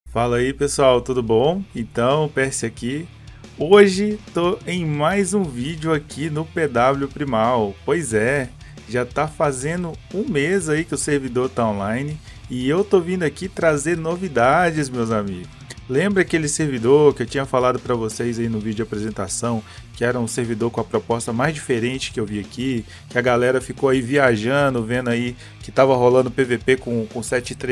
Fala aí pessoal, tudo bom? Então, Percy aqui. Hoje tô em mais um vídeo aqui no PW Primal. Pois é, já tá fazendo um mês aí que o servidor tá online e eu tô vindo aqui trazer novidades, meus amigos. Lembra aquele servidor que eu tinha falado para vocês aí no vídeo de apresentação, que era um servidor com a proposta mais diferente que eu vi aqui, que a galera ficou aí viajando, vendo aí que tava rolando PVP com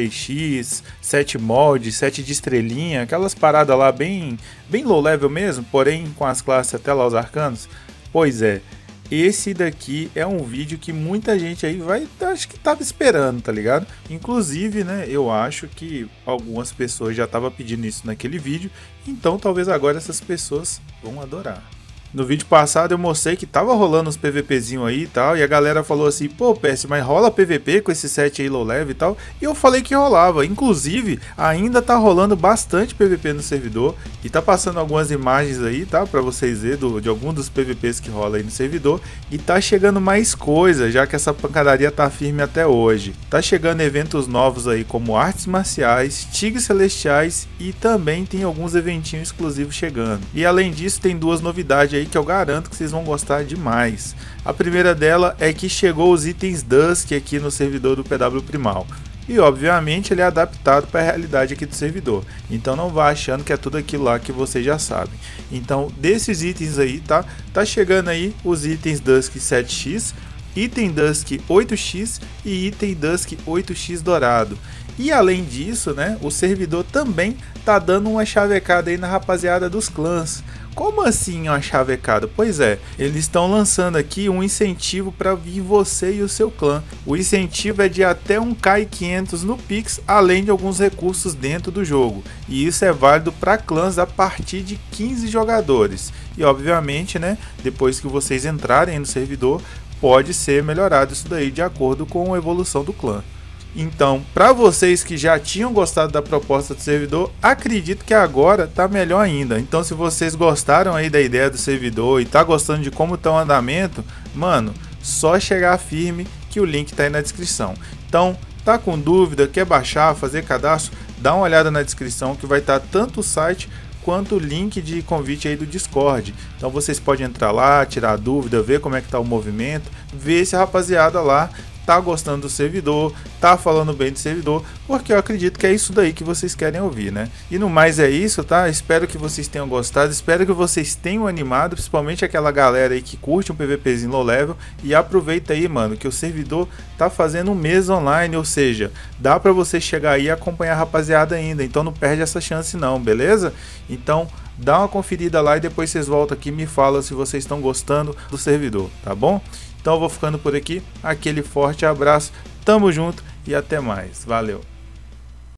7.3x, 7 mod, 7 de estrelinha, aquelas paradas lá bem low level mesmo, porém com as classes até lá os arcanos? Pois é, esse daqui é um vídeo que muita gente aí acho que tava esperando, tá ligado? Inclusive, né, eu acho que algumas pessoas já estavam pedindo isso naquele vídeo, então talvez agora essas pessoas vão adorar. No vídeo passado eu mostrei que tava rolando uns PVPzinho aí e tal, e a galera falou assim, pô, PS, mas rola PVP com esse set aí low level e tal? E eu falei que rolava, inclusive ainda tá rolando bastante PVP no servidor, e tá passando algumas imagens aí, tá, pra vocês verem de alguns dos PVPs que rola aí no servidor, e tá chegando mais coisa, já que essa pancadaria tá firme até hoje. Tá chegando eventos novos aí como artes marciais, tigres celestiais, e também tem alguns eventinhos exclusivos chegando. E além disso tem duas novidades aí que eu garanto que vocês vão gostar demais. A primeira dela é que chegou os itens Dusk aqui no servidor do PW Primal. E obviamente ele é adaptado para a realidade aqui do servidor. Então não vá achando que é tudo aquilo lá que vocês já sabem. Então desses itens aí, tá chegando aí os itens Dusk 7x, item Dusk 8x e item Dusk 8x dourado. E além disso, né, o servidor também tá dando uma chavecada aí na rapaziada dos clãs. Como assim uma chavecada? Pois é, eles estão lançando aqui um incentivo para vir você e o seu clã. O incentivo é de até 1k500 no Pix, além de alguns recursos dentro do jogo. E isso é válido para clãs a partir de 15 jogadores. E obviamente, né, depois que vocês entrarem no servidor, pode ser melhorado isso daí de acordo com a evolução do clã. Então, para vocês que já tinham gostado da proposta do servidor, acredito que agora tá melhor ainda. Então, se vocês gostaram aí da ideia do servidor e tá gostando de como tá o andamento, mano, só chegar firme que o link tá aí na descrição. Então, tá com dúvida, quer baixar, fazer cadastro, dá uma olhada na descrição que vai estar tanto o site quanto o link de convite aí do Discord. Então vocês podem entrar lá, tirar dúvida, ver como é que tá o movimento, ver se a rapaziada lá tá gostando do servidor, tá falando bem do servidor, porque eu acredito que é isso daí que vocês querem ouvir, né? E no mais é isso, tá? Espero que vocês tenham gostado, espero que vocês tenham animado, principalmente aquela galera aí que curte um PVPzinho low level, e aproveita aí, mano, que o servidor tá fazendo um mês online, ou seja, dá pra você chegar aí e acompanhar a rapaziada ainda, então não perde essa chance não, beleza? Então, dá uma conferida lá e depois vocês voltam aqui e me falam se vocês estão gostando do servidor, tá bom? Então eu vou ficando por aqui, aquele forte abraço, tamo junto e até mais, valeu!